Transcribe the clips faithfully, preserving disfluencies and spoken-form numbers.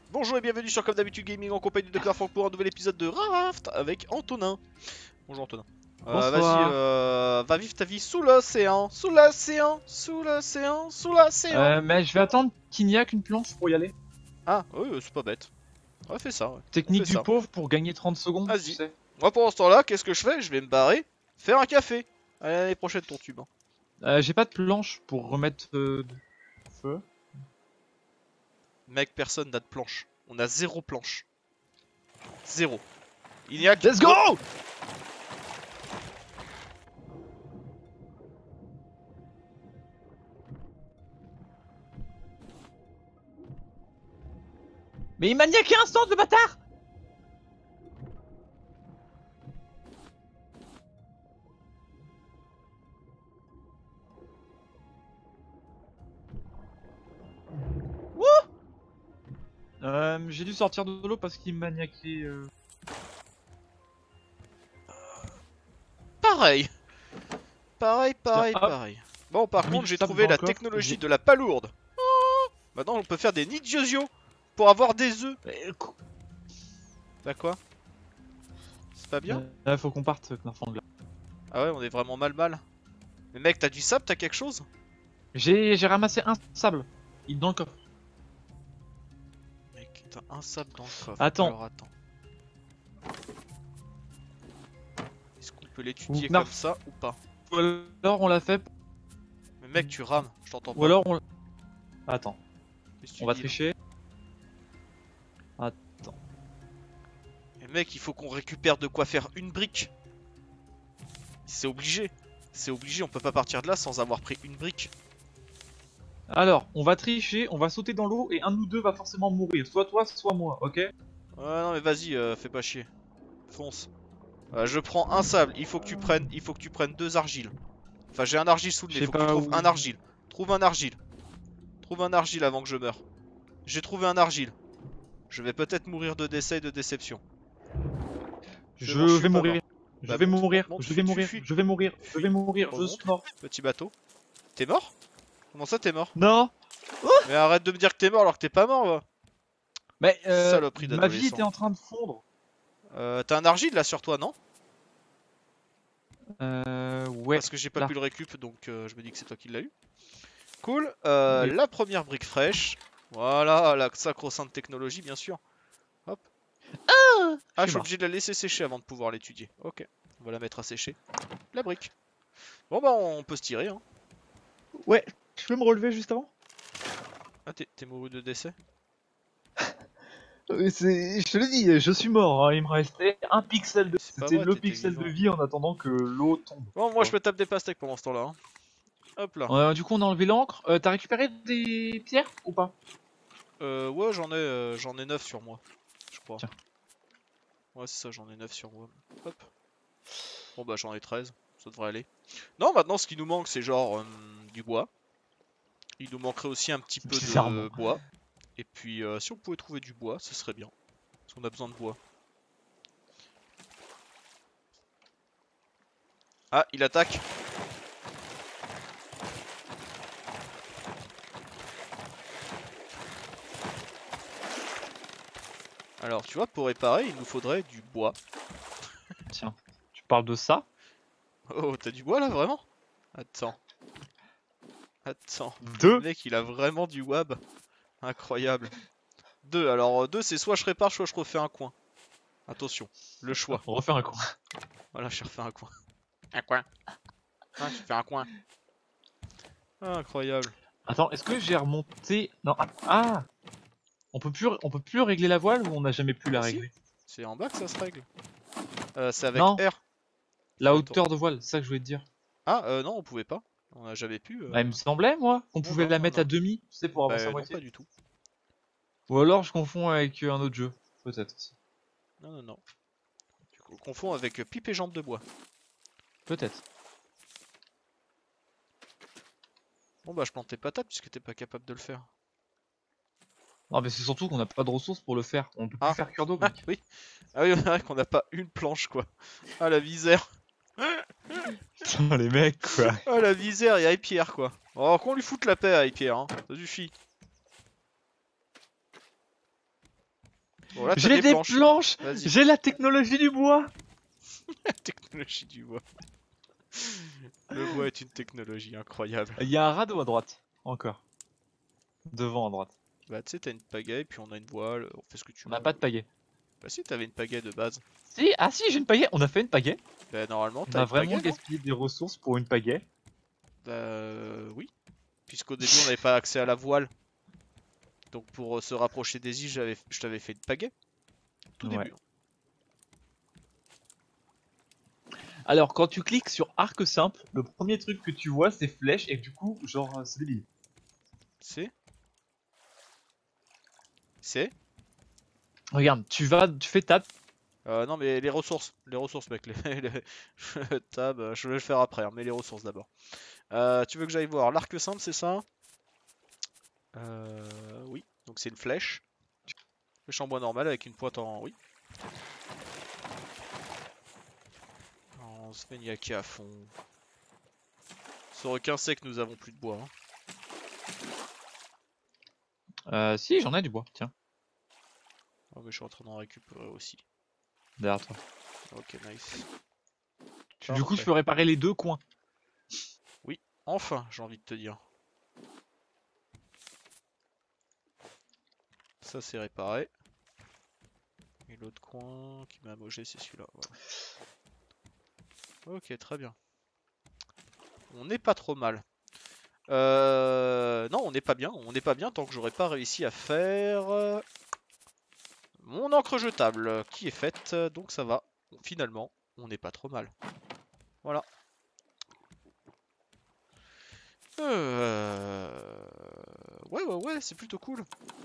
Bonjour et bienvenue sur Comme d'habitude Gaming en compagnie de Docteur Franck pour un nouvel épisode de Raft avec Antonin. Bonjour Antonin. Euh, Vas-y, Bonsoir. euh, va vivre ta vie sous l'océan, sous l'océan, sous l'océan, sous l'océan. Euh, mais je vais attendre qu'il n'y a qu'une planche pour y aller. Ah, oui, euh, c'est pas bête. Ouais, fais ça, ouais. On Technique fait du ça. pauvre pour gagner trente secondes, tu Vas-y. sais. Moi pendant ce temps-là, qu'est-ce que je fais? Je vais me barrer, faire un café. Allez, l'année prochaine ton tube. Hein. Euh, J'ai pas de planche pour remettre euh, du feu. Mec, personne n'a de planche. On a zéro planche. Zéro. Il n'y a que... Let's go! Mais il m'a niaqué un instant, le bâtard! Euh, j'ai dû sortir de l'eau parce qu'il m'a niaqué. Euh... Pareil. Pareil, pareil, Tiens, hop. pareil. Bon, par Mis contre, du j'ai sable trouvé dans la le coffre, technologie j'ai- de la palourde. Oh, maintenant, on peut faire des nids de Giosio pour avoir des œufs. Euh, cou- Bah quoi? C'est pas bien? Euh, faut qu'on parte, Knarfangla. Ah ouais, on est vraiment mal mal. Mais mec, t'as du sable, t'as quelque chose? J'ai j'ai ramassé un sable. Il est dans le coffre. Mec, t'as un sable dans le coffre. Attends. Alors attends. Est-ce qu'on peut l'étudier Ou comme Knarf. ça ou pas? Ou alors on l'a fait. Mais mec, tu rames, je t'entends pas. Ou alors on. Attends, Qu'est-ce que tu on va dis, là? tricher. Mais mec, il faut qu'on récupère de quoi faire une brique. C'est obligé. C'est obligé, on peut pas partir de là sans avoir pris une brique. Alors, on va tricher, on va sauter dans l'eau et un de nous deux va forcément mourir. Soit toi, soit moi, ok? Ouais, non mais vas-y, euh, fais pas chier. Fonce. Euh, je prends un sable, il faut que tu prennes, il faut que tu prennes deux argiles. Enfin, j'ai un argile sous le nez, Je sais faut que tu pas trouves où. un argile. Trouve un argile. Trouve un argile avant que je meure. J'ai trouvé un argile. Je vais peut-être mourir de décès et de déception. C'est Je bon, suis vais pas mourir. mort. Je Bah, vais monte, mourir. monte, Je fuis, vais fuis, mourir. fuis. Je vais mourir. Je Fuis. vais mourir. Je Remonte. suis mort. Petit bateau. T'es mort? Comment ça t'es mort? Non. Mais arrête de me dire que t'es mort alors que t'es pas mort là. Mais euh, Saloperie ma vie d'adolescent. était en train de fondre. Euh, T'as un argile là sur toi, non? Euh, ouais. Parce que j'ai pas là. pu le récup, donc euh, je me dis que c'est toi qui l'as eu. Cool. Euh, Oui. La première brique fraîche. Voilà, la sacro-sainte technologie, bien sûr. Hop. Ah, je suis mort. obligé de la laisser sécher avant de pouvoir l'étudier. Ok. On va la mettre à sécher. La brique. Bon bah on peut se tirer. Hein. Ouais. Tu peux me relever juste avant? Ah t'es t'es mouru de décès? Euh, c'est- Je te l'ai dit, je suis mort. Hein. Il me restait un pixel de. C'est pas C'était vrai, le t'étais pixel vivant. de vie en attendant que l'eau tombe. Bon moi je me tape des pastèques pendant ce temps là. Hein. Hop là. Euh, du coup, on a enlevé l'encre. Euh, T'as récupéré des pierres ou pas? Euh, ouais j'en ai euh, j'en ai neuf sur moi. Je crois. Tiens. Ouais c'est ça, j'en ai neuf sur moi. Hop. Bon bah j'en ai treize. Ça devrait aller. Non maintenant ce qui nous manque c'est genre euh, du bois. Il nous manquerait aussi un petit peu de Bizarrement. bois. Et puis euh, si on pouvait trouver du bois, ce serait bien. Parce qu'on a besoin de bois. Ah, il attaque. Alors tu vois, pour réparer, il nous faudrait du bois. Tiens, tu parles de ça? Oh, t'as du bois là, vraiment? Attends. Attends. Deux. Le mec, il a vraiment du wab. Incroyable. Deux. Alors, euh, deux, c'est soit je répare, soit je refais un coin. Attention, le choix. On refait un coup. Voilà, j'ai refait un coin. Un coin. Ah, j'ai fait un coin. Ah, incroyable. Attends, est-ce que j'ai remonté? Non. Ah, ah. On peut plus, on peut plus régler la voile ou on n'a jamais pu la Si. régler? C'est en bas que ça se règle. Euh, c'est avec Non. R. La Attends. hauteur de voile, c'est ça que je voulais te dire. Ah, euh, non, on pouvait pas. On a jamais pu. Euh... Bah, il me semblait, moi, qu'on Non, pouvait non, la non, mettre non. à demi, tu sais, pour avancer Bah, à non, moitié. pas du tout. Ou alors je confonds avec euh, un autre jeu, peut-être aussi. Non, non, non. Tu co- confonds avec euh, pipe et jambes de bois. Peut-être. Bon, bah, je plantais patates puisque t'es pas capable de le faire. Non, mais c'est surtout qu'on n'a pas de ressources pour le faire. On peut plus Ah. faire cuire d'eau, Ah, mec. oui. Ah, oui, c'est vrai qu'on a pas une planche, quoi. Ah, la visère. Putain, les mecs, quoi. Ah, la visère et Pierre, quoi. Oh, qu'on lui foute la paix à Pierre, hein. Ça suffit. Bon là t'as J'ai des des planches. planches. Vas-y. J'ai la technologie du bois. Technologie du bois. Le bois est une technologie incroyable. Il y a un radeau à droite. Encore. Devant à droite. Bah tu sais t'as une pagaie puis on a une voile, on fait ce que tu On n'a veux. pas de pagaie. Bah si t'avais une pagaie de base. Si, ah si, j'ai une pagaie. On a fait une pagaie. Bah normalement On t'as a une vraiment pagaie non? gaspillé des ressources pour une pagaie. Bah euh, oui. Puisqu'au début on n'avait pas accès à la voile. Donc pour euh, se rapprocher des îles j'avais, je t'avais fait une pagaie. Tout Ouais. début. Alors, quand tu cliques sur arc simple, le premier truc que tu vois, c'est flèche, et du coup, genre, c'est débile. C'est C'est Regarde, tu vas, tu fais tab. euh, Non mais les ressources. Les ressources mec. Les, les- Tab, euh, je vais le faire après. Hein, mais les ressources d'abord. Euh, tu veux que j'aille voir l'arc simple c'est ça? Euh, oui. Donc c'est une flèche. Flèche en bois normal avec une pointe en... Oui. En Sveniaki à fond. Ce requin sait que nous avons plus de bois. Hein. Euh, si, j'en ai du bois, tiens, Oh mais je suis en train d'en récupérer aussi. derrière toi. Ok nice. Tu- Du coup, je Parfait. peux réparer les deux coins. Oui, enfin j'ai envie de te dire. Ça c'est réparé. Et l'autre coin qui m'a mogé c'est celui-là. Voilà. Ok très bien. On n'est pas trop mal. Euh... Non on n'est pas bien. On n'est pas bien tant que j'aurais pas réussi à faire... euh, mon encre jetable euh, qui est faite. Donc ça va. Finalement on n'est pas trop mal. Voilà. Euh... Ouais, ouais, ouais, c'est plutôt cool.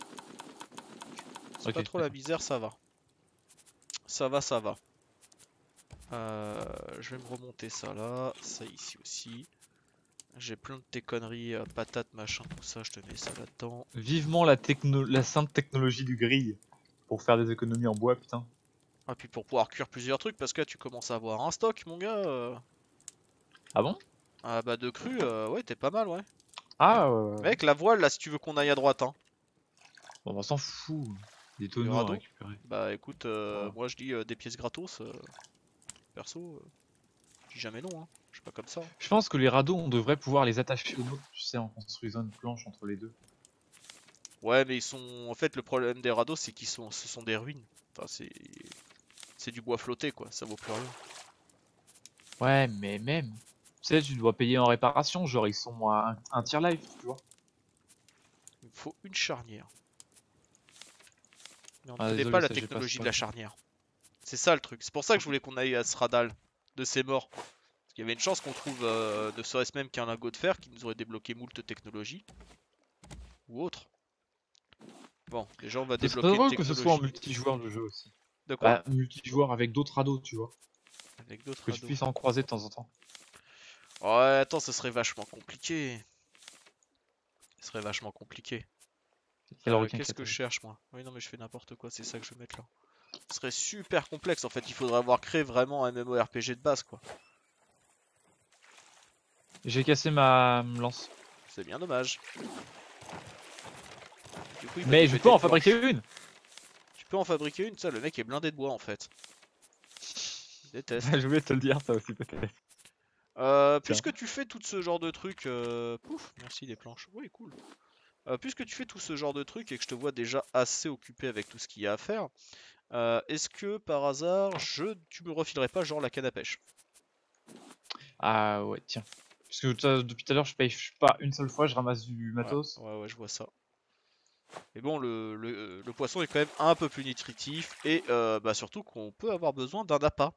C'est Ok, pas trop la d'accord. misère, ça va. Ça va, ça va. Euh, je vais me remonter ça là, ça ici aussi. J'ai plein de tes conneries, euh, patates, machin, tout ça, je te mets ça là-dedans. Vivement la, techno la sainte technologie du grill pour faire des économies en bois, putain. Ah, puis pour pouvoir cuire plusieurs trucs, parce que là, tu commences à avoir un stock, mon gars. euh. Ah bon? Ah bah de cru, euh, ouais, t'es pas mal, ouais. Ah, ouais, ouais. Mec, la voile, là, si tu veux qu'on aille à droite, hein. Bon, on s'en fout. Des Le tonneaux à radeau. récupérer. Bah écoute, euh, Voilà. moi je dis euh, des pièces gratos. euh, Perso, euh, je dis jamais non, hein. Je suis pas comme ça. Hein. Je pense que les radeaux, on devrait pouvoir les attacher aux nôtres, tu sais, en construisant une planche entre les deux. Ouais, mais ils sont. En fait, le problème des radeaux, c'est qu'ils sont. Ce sont des ruines. Enfin, c'est. C'est du bois flotté, quoi. Ça vaut plus rien. Ouais, mais même. Tu sais, tu dois payer en réparation, genre ils sont à un, un tiers life, tu vois. Il me faut une charnière. Mais on ne Ah, connaît désolé, pas la ça j'ai pas technologie de ça. la charnière. C'est ça le truc. C'est pour ça que je voulais qu'on aille à ce radal de ces morts. Parce qu'il y avait une chance qu'on trouve, euh, ne serait-ce même qu'un lingot de fer qui nous aurait débloqué moult technologies. Ou autre. Bon, déjà on va Ce serait débloquer une drôle que ce soit en technologie. multijoueur le jeu aussi. De quoi? Bah, multijoueur avec d'autres radeaux, tu vois. Avec d'autres Que tu radeaux. puisses en croiser de temps en temps. Ouais, attends, ce serait vachement compliqué. Ce serait vachement compliqué. Quel Euh, requin Qu'est-ce qui que je attaque. cherche moi? Oui non mais je fais n'importe quoi, c'est ça que je vais mettre là. Ce serait super complexe en fait, il faudrait avoir créé vraiment un MMORPG de base quoi. J'ai cassé ma lance. C'est bien dommage. Du coup, il va Mais nous je péter peux en une planche. fabriquer une. Tu peux en fabriquer une, ça le mec est blindé de bois en fait. Je déteste. Je voulais te le dire, ça aussi peut-être. Euh, Tiens. puisque tu fais tout ce genre de trucs, euh... pouf, merci les planches. Oui, cool. Euh, puisque tu fais tout ce genre de trucs et que je te vois déjà assez occupé avec tout ce qu'il y a à faire, euh, est-ce que par hasard, je, tu me refilerais pas genre la canne à pêche? Ah ouais, tiens. Parce que t'as- depuis tout à l'heure, je paye pas une seule fois, je ramasse du Ouais, matos. ouais, ouais, je vois ça. Mais bon, le, le, le poisson est quand même un peu plus nutritif et euh, bah surtout qu'on peut avoir besoin d'un appât.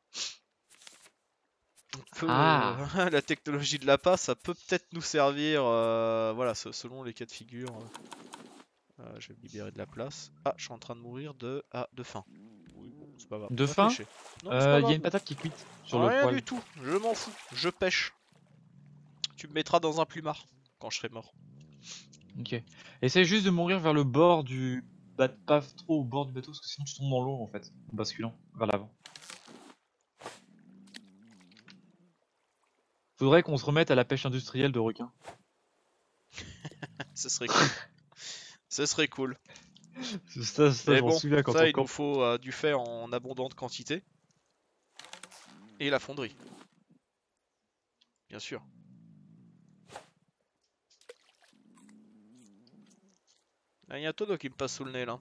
On peut, Ah, euh, la technologie de l'appât, ça peut peut-être nous servir, euh, voilà, se- selon les cas de figure. euh, euh, je vais me libérer de la place. Ah, je suis en train de mourir de, ah, de faim. Oui, bon, c'est pas grave. de On va faim, pêcher. Non, mais c'est pas il y a grave. une patate qui est cuite sur le Rien poil. du tout. Je m'en fous. Je pêche. Tu me mettras dans un plumard quand je serai mort. Ok. Essaye juste de mourir vers le bord du... Bah, pas trop au bord du bateau, parce que sinon tu tombes dans l'eau en fait, en basculant vers l'avant. Faudrait qu'on se remette à la pêche industrielle de requins. Ce serait cool. Ce serait cool. Ça, ça Mais je m'en bon, souviens quand ça on il nous campe. faut euh, du fer en abondante quantité. Et la fonderie. Bien sûr. Il y a un tonneau qui me passe sous le nez là.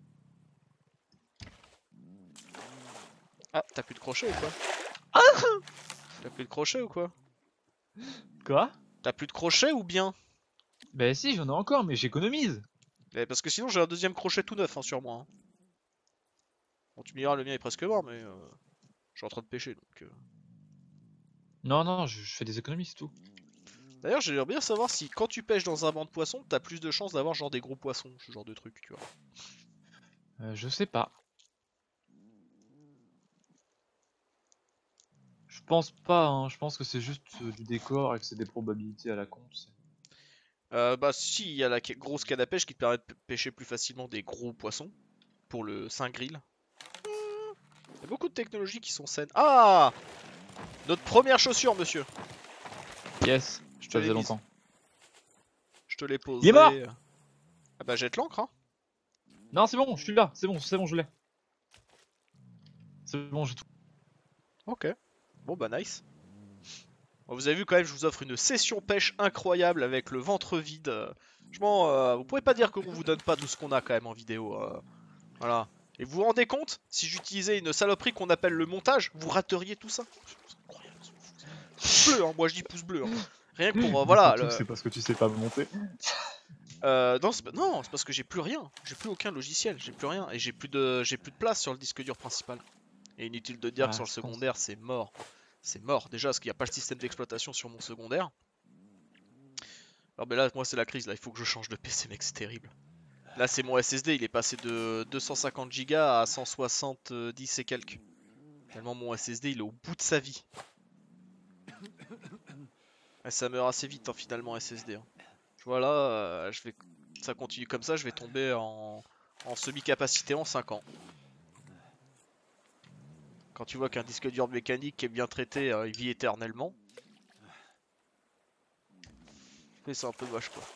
Ah, t'as plus de crochet ou quoi? T'as plus de crochet ou quoi? Quoi? T'as plus de crochet ou bien? Bah si, j'en ai encore, mais j'économise. Eh, parce que sinon j'ai un deuxième crochet tout neuf hein, sur moi. Hein. Bon, tu me diras, le mien est presque mort, mais euh, je suis en train de pêcher donc. Euh... Non, non, je, je fais des économies, c'est tout. D'ailleurs, j'aimerais bien savoir si quand tu pêches dans un banc de poissons, t'as plus de chances d'avoir genre des gros poissons, ce genre de truc, tu vois. Euh, je sais pas. Je pense pas, hein. Je pense que c'est juste euh, du décor et que c'est des probabilités à la con, tu sais. Euh, bah si, il y a la ca- grosse canne à pêche qui te permet de p- pêcher plus facilement des gros poissons pour le saint grill. Il y a beaucoup de technologies qui sont saines. Ah, notre première chaussure, monsieur. Yes, Je te ça l'ai faisait mise. longtemps. Je te l'ai Il est mort! posée. Ah bah jette l'encre, hein. Non, c'est bon, je suis là, c'est bon, c'est bon, je l'ai. C'est bon, j'ai tout. Ok. Bon bah nice. Bon, vous avez vu quand même, je vous offre une session pêche incroyable avec le ventre vide. euh, Franchement, euh, vous pouvez pas dire qu'on vous donne pas tout ce qu'on a quand même en vidéo. euh, Voilà. Et vous vous rendez compte, si j'utilisais une saloperie qu'on appelle le montage, vous rateriez tout ça. C'est incroyable. Pouce bleu, hein, moi je dis pouce bleu. Hein. Rien que pour, euh, Mais voilà. surtout, Le... c'est parce que tu sais pas monter. Euh, non, c'est pas- non, c'est parce que j'ai plus rien. J'ai plus aucun logiciel, j'ai plus rien. Et j'ai plus de j'ai plus de place sur le disque dur principal. Et inutile de dire que Ah, sur le je pense. secondaire, c'est mort. C'est mort. Déjà, parce qu'il n'y a pas le système d'exploitation sur mon secondaire. Alors, mais là, moi, c'est la crise. Là, il faut que je change de P C, mec, c'est terrible. Là, c'est mon S S D, il est passé de deux cent cinquante gigas à cent soixante-dix et quelques. Tellement mon S S D, il est au bout de sa vie. Et ça meurt assez vite, hein, finalement, S S D. Hein. Voilà, euh, je vais... ça continue comme ça, je vais tomber en, en semi-capacité en cinq ans. Quand tu vois qu'un disque dur mécanique est bien traité, euh, il vit éternellement. Mais c'est un peu moche, quoi.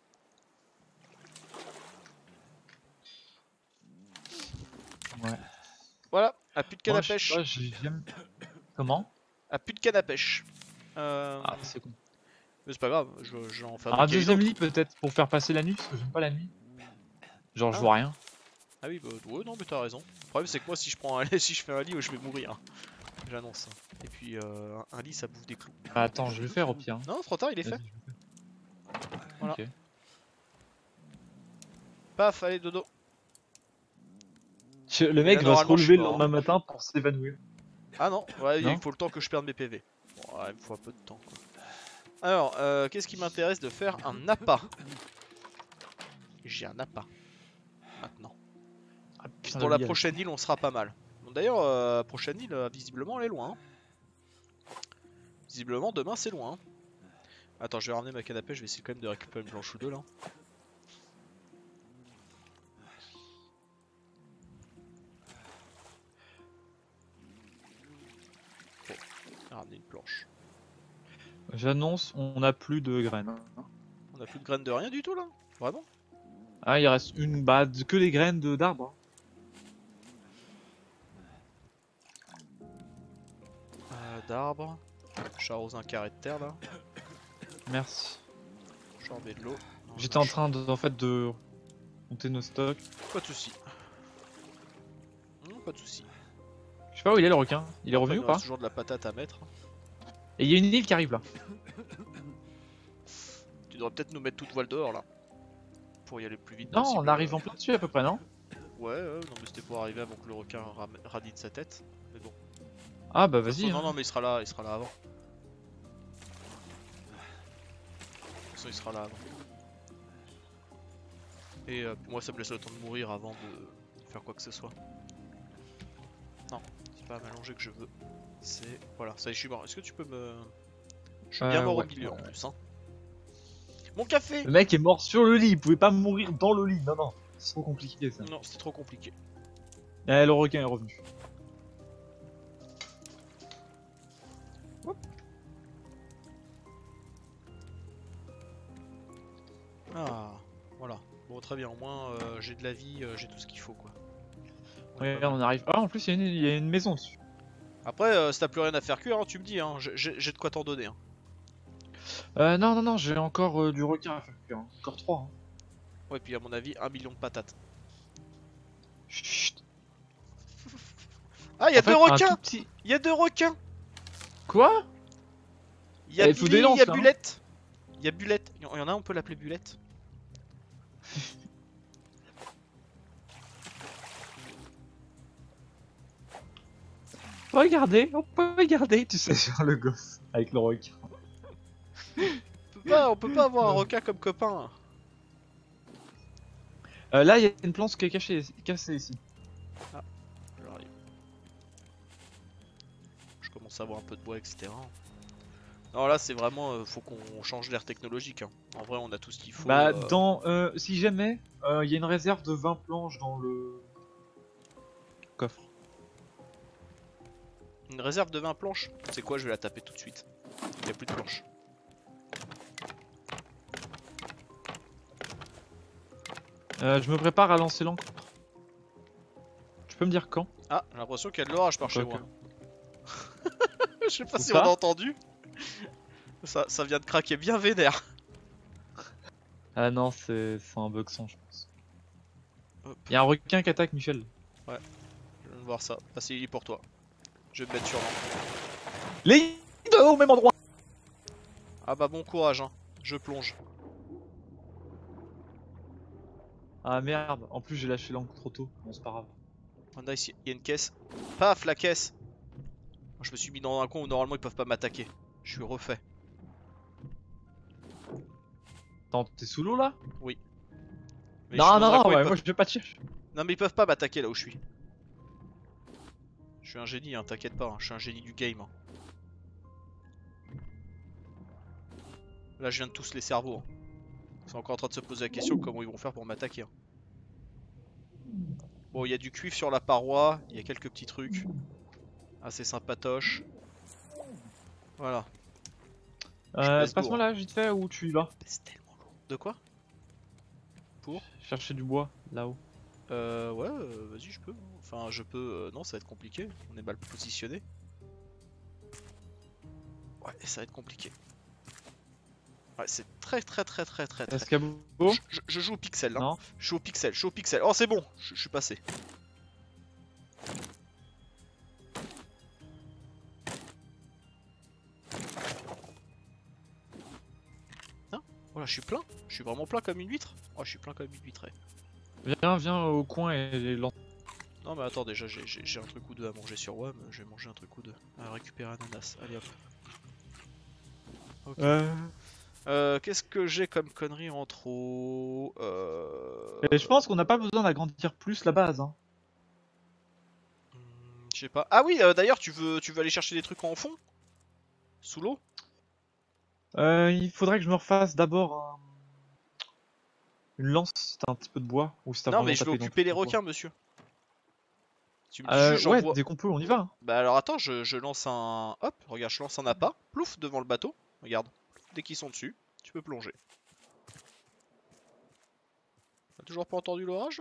Ouais. Voilà, à plus de canne Moi, à je sais pêche. pas, j'ai- j'aime. Comment? À plus de canne à pêche. Euh... Ah, c'est con. Mais c'est pas grave, je, je vais en Un fabriquer une deuxième autre. lit peut-être pour faire passer la nuit, parce que j'aime pas la nuit. Genre, je Ah, vois rien. ah oui, bah ouais, non, mais t'as raison. Le problème, c'est que moi, si je prends un lit, si je fais un lit, je vais mourir. J'annonce. Et puis, euh, un lit, ça bouffe des clous. Bah, attends, je vais le faire au pire. Non, trop tard, il est fait. Vas-y, je le Voilà. fais. Ok. Paf, allez, dodo. Je- Le Et là, mec va se normalement, je suis relever le mort. lendemain Hein. matin pour s'évanouir. Ah non, ouais, il Non? faut le temps que je perde mes P V. Bon, ouais, il me faut un peu de temps, quoi. Alors, euh, qu'est-ce qui m'intéresse de faire un appât? J'ai un appât. Maintenant. Ah putain, Pour le la lit avec prochaine île, on sera pas mal. Bon, d'ailleurs, euh, prochaine île, euh, visiblement, elle est loin. Hein. Visiblement, demain, c'est loin. Hein. Attends, je vais ramener ma canne à pêche, je vais essayer quand même de récupérer une planche ou deux, là. Bon, ramener une planche. J'annonce, on n'a plus de graines. hein. On a plus de graines de rien du tout, là? Vraiment? Ah, il reste une, bah, de- que les graines de d'arbre. Euh, D'arbres. J'arrose un carré de terre, là. Merci. Je remets de l'eau. dans J'étais un en champ. train de, en fait, de monter nos stocks. Pas de soucis. Non, pas de soucis. Je sais pas où il est le requin. Il est Après, revenu il ou me pas? reste toujours de la patate à mettre. Et il y a une île qui arrive là. Tu devrais peut-être nous mettre toute voile dehors, là. Pour y aller le plus vite Non, possible. on arrive euh. en plein dessus à peu près, non? Ouais, ouais, non, mais c'était pour arriver avant que le requin ram- radine sa tête. Mais bon. Ah bah De toute vas-y. façon, non, Hein. non, mais il sera là, il sera là avant. De toute façon, il sera là avant. Et euh, moi, ça me laisse le temps de mourir avant de faire quoi que ce soit. Non, c'est pas à m'allonger que je veux. C'est. Voilà, ça y est, je suis mort. Est-ce que tu peux me. Je suis bien Euh, mort ouais, au milieu en ouais. plus, hein. Mon café! Le mec est mort sur le lit, il pouvait pas mourir dans le lit. Non, non, c'est trop compliqué ça. Non, c'était trop compliqué. Eh, le requin est revenu. Ah, voilà. Bon, très bien, au moins euh, j'ai de la vie, euh, j'ai tout ce qu'il faut quoi. On est Ouais, pas regarde, mal. on arrive. Ah, en plus, il y, a une- il y a une maison dessus. Après, euh, si t'as plus rien à faire cuire, hein, tu me dis, hein, j'ai j'ai de quoi t'en donner. Hein. Euh, non, non, non, j'ai encore euh, du requin à faire cuire, hein. Encore trois. Hein. Ouais, puis à mon avis, un million de patates. Chut. Ah, y'a En deux fait, un tout requins! petit. Y'a deux requins! Quoi? Y'a Eh, faut des Billy, lances y'a là. Hein. Bulette! Y'a Bulette. Y'en y en a, on peut l'appeler Bulette. Regardez, on peut regarder, tu sais, sur le gosse avec le requin. On peut pas, on peut pas avoir un requin comme copain. Euh, là, il y a une plante qui est cachée, cassée ici. Ah, j'arrive. Je commence à avoir un peu de bois, et cetera. Non, là, c'est vraiment, euh, faut qu'on change l'ère technologique. Hein. En vrai, on a tout ce qu'il faut. Bah, euh. dans. Euh, si jamais, euh, il y a une réserve de vingt planches dans le coffre. Une réserve de vingt planches. C'est quoi, je vais la taper tout de suite. Il y a plus de planches. Euh, je me prépare à lancer l'encre. Tu peux me dire quand? Ah, j'ai l'impression qu'il y a de l'orage par chez Quoique. moi. Je sais pas Où si ça on a entendu. Ça, ça vient de craquer bien vénère. Ah non, c'est c'est un bug sans, je pense. Hop. Il y a un requin qui attaque Michel. Je viens de voir ça. Ah, c'est il est pour toi. Je vais me mettre sur l'encre. Les deux au même endroit. Ah bah bon courage, hein. Je plonge. Ah merde, en plus j'ai lâché l'encre trop tôt. Bon, c'est pas grave. Oh nice, il y a une caisse. Paf, la caisse. Moi, je me suis mis dans un coin où normalement ils peuvent pas m'attaquer. Je suis refait. Attends, t'es sous l'eau là? Oui. Mais je suis Non, dans non, un non, coin, ils ouais, peuvent- moi je vais pas te chercher. Non mais ils peuvent pas m'attaquer là où je suis. Je suis un génie, hein, t'inquiète pas, hein, je suis un génie du game. Hein. Là je viens de tous les cerveaux. Hein. Ils sont encore en train de se poser la question comment ils vont faire pour m'attaquer. Hein. Bon, il y a du cuivre sur la paroi, il y a quelques petits trucs. Assez sympatoche. Voilà. Euh, pèse passe-moi lourd, là, vite fait, où tu y vas. C'est tellement lourd. De quoi? Pour? Chercher du bois, là-haut. Euh, ouais, euh, vas-y, je peux. Enfin, je peux. Euh, non, ça va être compliqué. On est mal positionné. Ouais, ça va être compliqué. Ouais, c'est très très très très très très. Escabeau? Je, je- je joue au pixel, hein. Non? Je joue au pixel, je joue au pixel. Oh, c'est bon, je, je suis passé. Hein? Oh là, je suis plein. Je suis vraiment plein comme une huître. Oh, je suis plein comme une huître. Ouais. Viens, viens au coin et lance. Non, mais attends, déjà, j'ai- j'ai j'ai un truc ou deux à manger sur W A M. Je vais manger un truc ou deux. À récupérer ananas. Allez hop. Ok. Euh... Euh, Qu'est-ce que j'ai comme connerie en trop euh... Et je pense qu'on n'a pas besoin d'agrandir plus la base. Hein. hmm, Je sais pas. Ah oui, euh, d'ailleurs, tu veux, tu veux aller chercher des trucs en fond? Sous l'eau? Euh, il faudrait que je me refasse d'abord un... une lance, si t'as un petit peu de bois. Ou si t'as Non, vraiment mais je vais tapé dans occuper tout les le bois. requins, monsieur. Tu me dis Euh, juste, ouais, j'envoie. dès qu'on peut, on y va. Hein. Bah alors attends, je, je lance un. Hop, regarde, je lance un appât. Plouf, devant le bateau. Regarde. Dès qu'ils sont dessus, tu peux plonger. T'as toujours pas entendu l'orage là?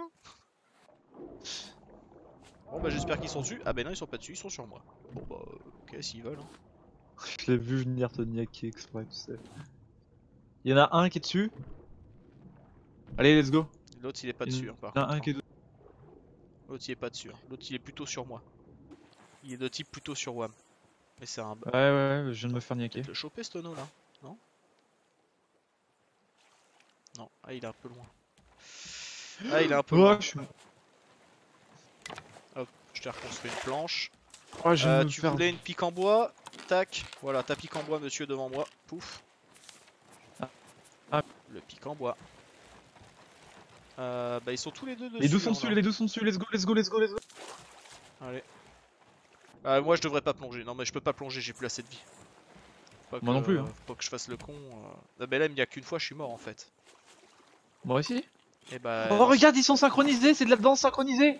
Bon bah j'espère qu'ils sont dessus. Ah bah non, ils sont pas dessus, ils sont sur moi. Bon bah euh, ok, s'ils veulent. Hein. Je l'ai vu venir te niaquer exprès, tu sais. Il y en a un qui est dessus. Allez, let's go. L'autre il est pas Il dessus y hein, par en a contre. un Hein. qui est dessus. L'autre il est pas dessus. Hein. L'autre il est plutôt sur moi. Il est de type plutôt sur W A M. Mais c'est un. Ouais, ouais, ouais, je viens de me faire niaquer. Peut-être le choper ce tonneau là, non? Non, ah il est un peu loin. Ah il est un peu Oh, loin. je suis... Hop, je t'ai reconstruit une planche. oh, je viens Euh, de me tu faire... voulais une pique en bois? Tac, voilà ta pique en bois monsieur devant moi. Pouf. Ah. Le pique en bois. Euh, bah ils sont tous les deux dessus. Les deux sont hein, dessus, là. les deux sont dessus, let's go, let's go, let's go, let's go. Allez. Euh, moi je devrais pas plonger. Non mais je peux pas plonger, j'ai plus assez de vie. Faut Moi que- non plus, hein. Faut que je fasse le con. Euh... Ah, bah là il n'y a qu'une fois je suis mort en fait. Moi aussi. Et bah. Oh, non, regarde, ils sont synchronisés, c'est de la danse synchronisée.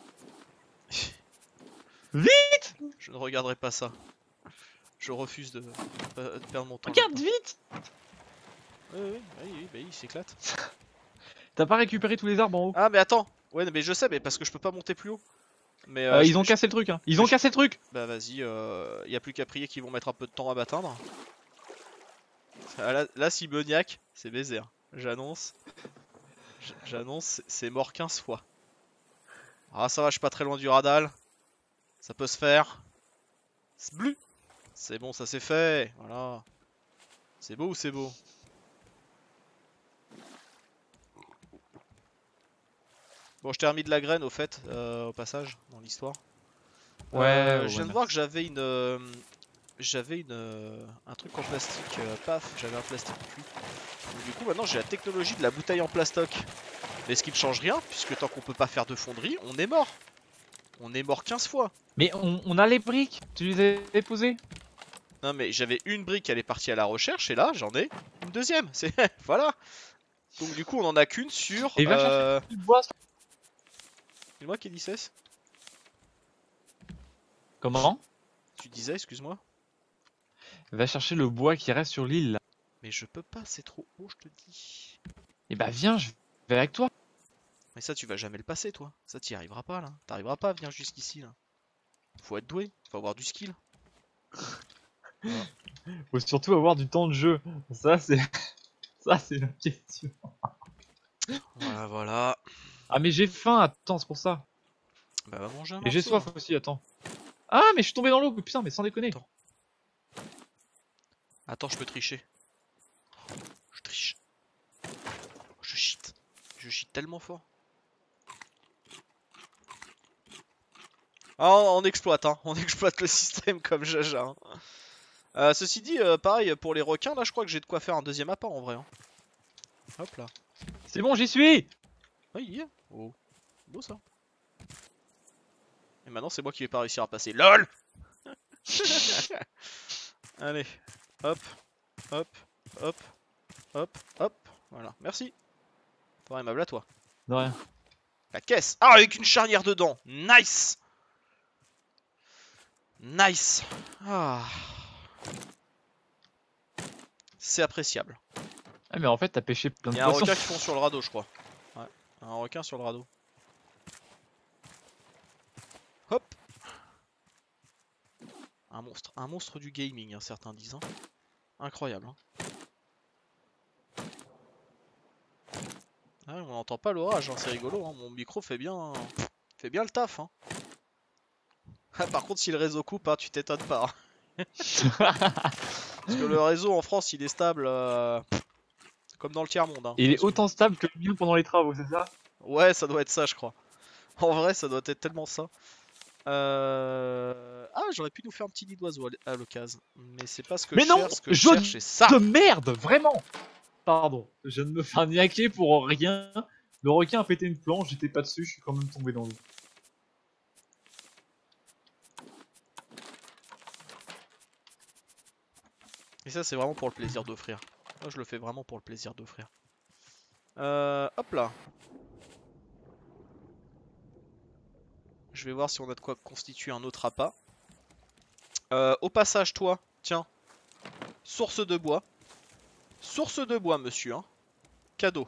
Vite. Je ne regarderai pas ça. Je refuse de, de perdre mon temps. Regarde, vite. Oui, oui, oui, oui, bah, il s'éclate. T'as pas récupéré tous les arbres en haut? Ah mais attends. Ouais mais je sais mais parce que je peux pas monter plus haut. Mais euh, euh, je- Ils ont je- cassé le truc, hein. Ils ont je- cassé le truc. Bah vas-y, euh, y a plus qu'à prier qu'ils vont mettre un peu de temps à m'atteindre. Ah, là, là si Beniac, c'est baiser. hein. J'annonce. J- J'annonce, c'est mort quinze fois. Ah ça va, je suis pas très loin du radal. Ça peut se faire. C'est bleu. C'est bon, ça c'est fait. Voilà. C'est beau ou c'est beau? Bon, je t'ai remis de la graine au fait, euh, au passage, dans l'histoire. Ouais, Euh, ouais, je viens de merci. voir que j'avais une, euh, j'avais une, euh, un truc en plastique. euh, paf, j'avais un plastique cuit. Donc, du coup, maintenant j'ai la technologie de la bouteille en plastoc. Mais ce qui ne change rien, puisque tant qu'on peut pas faire de fonderie, on est mort. On est mort quinze fois. Mais on, on a les briques. Tu les avais posées? Non mais j'avais une brique, elle est partie à la recherche, et là j'en ai une deuxième. C'est voilà. Donc du coup, on en a qu'une sur. Et va chercher Euh... du bois. C'est moi qui dis ça? Comment? Tu disais, excuse-moi. Va chercher le bois qui reste sur l'île là. Mais je peux pas, c'est trop haut, je te dis. Et bah viens, je vais avec toi. Mais ça, tu vas jamais le passer, toi. Ça, t'y arriveras pas, là. T'arriveras pas à venir jusqu'ici, là. Faut être doué, faut avoir du skill. Faut surtout avoir du temps de jeu. Ça c'est, ça c'est la question. Voilà, voilà. Ah mais j'ai faim. Attends, c'est pour ça. Bah, va manger un Et j'ai morceau, soif hein. aussi. Attends. Ah mais je suis tombé dans l'eau. Putain, mais sans déconner. Attends. Attends, je peux tricher. Je triche. Je cheat. Je cheat tellement fort. Ah, on, on exploite, hein. On exploite le système comme Jaja. Hein. Euh, ceci dit, euh, pareil, pour les requins, là, je crois que j'ai de quoi faire un deuxième appât, en vrai. Hein. Hop là. C'est bon, j'y suis. Ah, il y est. Oh. Beau, ça. Et maintenant, c'est moi qui vais pas réussir à passer. LOL. Allez. Hop. Hop. Hop. Hop. Hop. Voilà. Merci. T'auras aimable à toi. De rien. La caisse. Ah, avec une charnière dedans. Nice. Nice. Ah. C'est appréciable. Ah mais en fait t'as pêché plein Il de y a un poissons. requin qui fond sur le radeau, je crois. Ouais. Un requin sur le radeau. Hop. Un monstre. Un monstre du gaming, hein, certains disent. Hein. Incroyable. Hein. Ah, on n'entend pas l'orage, hein, c'est rigolo. Hein. Mon micro fait bien, fait bien le taf. Hein. Ah, par contre, si le réseau coupe, hein, tu t'étonnes pas. Hein. Parce que le réseau en France, il est stable euh, comme dans le tiers-monde. Hein. Il est Parce que- autant stable que le mien pendant les travaux, c'est ça? Ouais, ça doit être ça, je crois. En vrai, ça doit être tellement ça. Euh... Ah, j'aurais pu nous faire un petit nid d'oiseau à à l'occasion. Mais c'est pas ce que Mais je non, cherche. Ce que je jaune cherche, c'est ça. de merde, vraiment. Pardon, je viens de me faire niaquer pour rien. Le requin a pété une planche, j'étais pas dessus, je suis quand même tombé dans l'eau. Et ça, c'est vraiment pour le plaisir d'offrir. Moi, je le fais vraiment pour le plaisir d'offrir. Euh, hop là. Je vais voir si on a de quoi constituer un autre appât. Euh, au passage, toi, tiens. Source de bois. Source de bois, monsieur. Hein. Cadeau.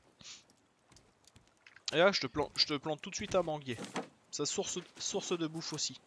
Et là, je te, plante, je te plante tout de suite un manguier. Ça, source, source de bouffe aussi.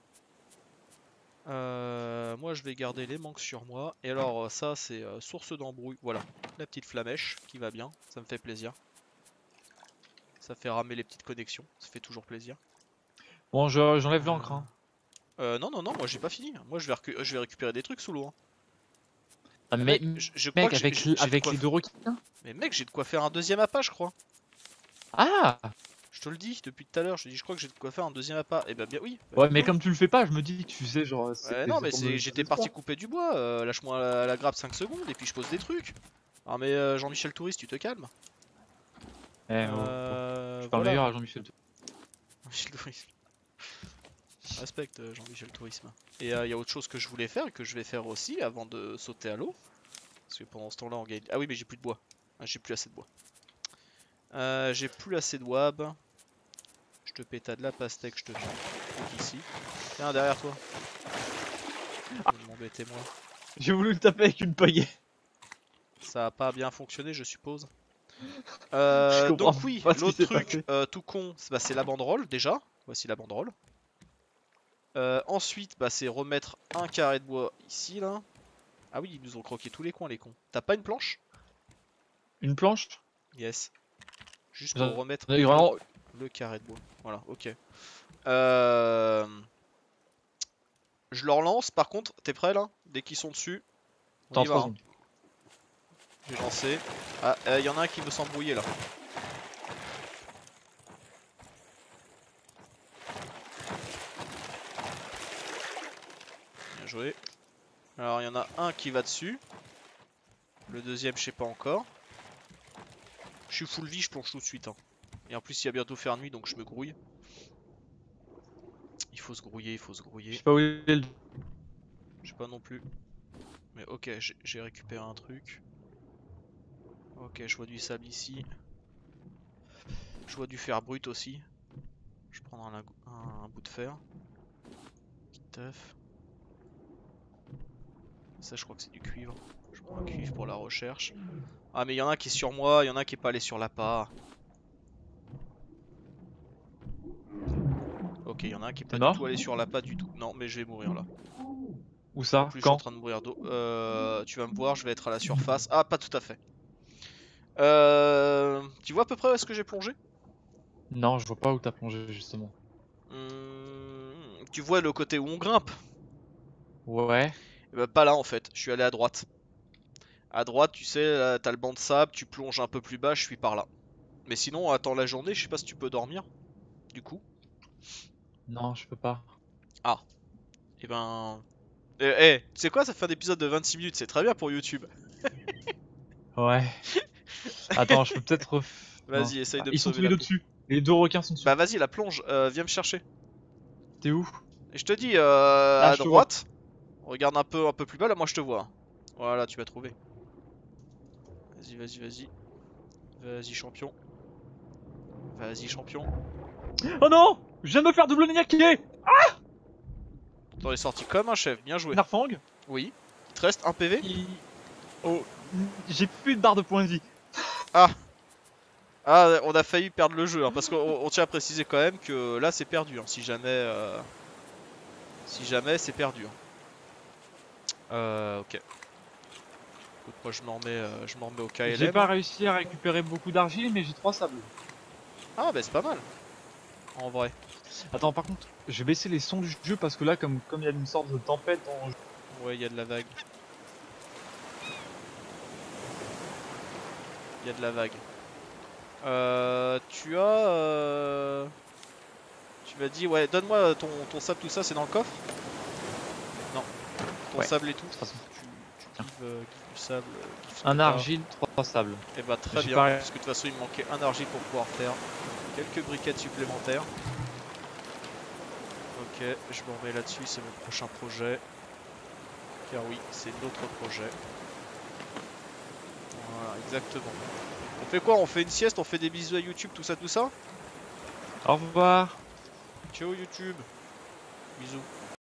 Euh, moi, je vais garder les mangues sur moi. Et alors, ça, c'est euh, source d'embrouille. Voilà, la petite flamèche qui va bien. Ça me fait plaisir. Ça fait ramer les petites connexions. Ça fait toujours plaisir. Bon, je- j'enlève l'encre. Hein. Euh, non, non, non, moi j'ai pas fini. Moi, je vais, récu- je vais récupérer des trucs sous l'eau. Hein. Ah, Mais mais mec, je, je crois mec, que j'ai- avec, j'ai- j'ai de avec quoi les f- deux requins. Mais mec, j'ai de quoi faire un deuxième appât, je crois. Ah Je te le dis depuis tout à l'heure. Je te dis, je crois que j'ai de quoi faire un deuxième appât. Et bah bien oui. Bah, Ouais, mais cool. comme tu le fais pas, je me dis que tu sais, genre. c'est Ouais, des non, mais secondes de c'est- j'étais désespoir. parti couper du bois. euh, Lâche-moi la, la grappe cinq secondes et puis je pose des trucs. Ah, mais euh, Jean-Michel Touriste, tu te calmes. Eh, oh, oh. Euh, Je parle voilà. meilleur à Jean-Michel. Jean-Michel Tourisme. Je respecte euh, Jean-Michel Tourisme. Et il euh, y a autre chose que je voulais faire et que je vais faire aussi avant de sauter à l'eau. Parce que pendant ce temps-là, on gagne. Ah oui, mais j'ai plus de bois. Ah, j'ai plus assez de bois. Euh, j'ai plus assez de wab. Je te pétade la pastèque, je te fais un truc ici. Tiens, derrière toi. Ne m'embêtez moi. J'ai voulu le taper avec une paillette. Ça a pas bien fonctionné, je suppose. Euh, Je comprends donc oui, pas ce qui l'autre s'est truc passé. euh, tout con, c'est bah, c'est la banderole déjà. Voici la banderole. Euh, ensuite, bah, c'est remettre un carré de bois ici, là. Ah oui, ils nous ont croqué tous les coins, les cons. T'as pas une planche? Une planche? Yes. Juste pour J'en remettre ai le, vraiment. le carré de bois. Voilà, ok. Euh... Je leur lance, par contre, t'es prêt là? Dès qu'ils sont dessus, on T'es en y va. trois Hein. secondes. J'ai lancé. Ah, il euh, y en a un qui veut s'embrouiller là. Bien joué. Alors il y en a un qui va dessus. Le deuxième, je sais pas encore. Je suis full vie, je plonge tout de suite. Hein. Et en plus, il va bientôt faire nuit, donc je me grouille. Il faut se grouiller, il faut se Je grouiller. sais pas où est le. Je sais pas non plus. Mais ok, j'ai récupéré un truc. Ok, je vois du sable ici. Je vois du fer brut aussi. Je prends un, un, un bout de fer. Petit teuf. Ça, je crois que c'est du cuivre. Je prends un cuivre pour la recherche. Ah, mais il y en a qui est sur moi, il y en a qui est pas allé sur l'appât. Ok, il y en a un qui est T'es pas du tout mort? allé sur l'appât du tout. Non, mais je vais mourir là. Où En ça? plus, je suis en Quand? train de mourir d'eau. Euh, tu vas me voir, je vais être à la surface. Ah, pas tout à fait. Euh, tu vois à peu près où est-ce que j'ai plongé? Non, je vois pas où t'as plongé justement. Hum, Tu vois le côté où on grimpe? Ouais. Eh ben, pas là en fait, je suis allé à droite. À droite, tu sais, là, t'as le banc de sable, tu plonges un peu plus bas, je suis par là. Mais sinon, attends la journée, je sais pas si tu peux dormir, du coup. Non, je peux pas. Ah, et ben... Eh, eh, tu sais quoi, ça fait un épisode de vingt-six minutes, c'est très bien pour YouTube. Ouais. Attends, je peux peut-être ref... Non. Vas-y, essaye Ah, de me ils sont sauver tous les la deux peau. dessus. Les deux requins sont dessus. Bah vas-y, la plonge, euh, viens me chercher. T'es où? Et je te dis, euh, Ah, à je te vois. droite, regarde un peu, un peu plus bas, là moi je te vois. Voilà, tu vas trouver. Vas-y, vas-y, vas-y. Vas-y, champion. Vas-y, champion. Oh non! Je viens de me faire double niaquer! T'en es sorti comme un chef, bien joué. Narfang? Oui. Il te reste un P V? Il... Oh, j'ai plus de barre de points de vie. Ah. Ah, on a failli perdre le jeu, hein, parce qu'on on tient à préciser quand même que là c'est perdu, hein, si jamais... Euh, si jamais c'est perdu. Hein. Euh, ok. Écoute, moi je m'en remets, euh, je m'en remets au J'ai K L M. pas Hein. réussi à récupérer beaucoup d'argile, mais j'ai trois sables. Ah bah c'est pas mal. En vrai. Attends, par contre, je vais baisser les sons du jeu parce que là, comme comme il y a une sorte de tempête dans le jeu. Ouais, il y a de la vague. Il y a de la vague. Euh, tu as... Euh... Tu m'as dit, ouais, donne-moi ton, ton sable, tout ça, c'est dans le coffre? Non. Ton Ouais. sable et tout. De toute façon. Tu, tu gives, euh, gives du sable. euh, gives ce que Un t'as. argile, trois sables. Et bah très J'ai bien, pas- parce que de toute façon il me manquait un argile pour pouvoir faire quelques briquettes supplémentaires. Ok, je me remets là-dessus, c'est mon prochain projet. Car oui, c'est notre projet. Voilà, exactement. On fait quoi? On fait une sieste, on fait des bisous à YouTube, tout ça, tout ça? Au revoir. Ciao YouTube. Bisous.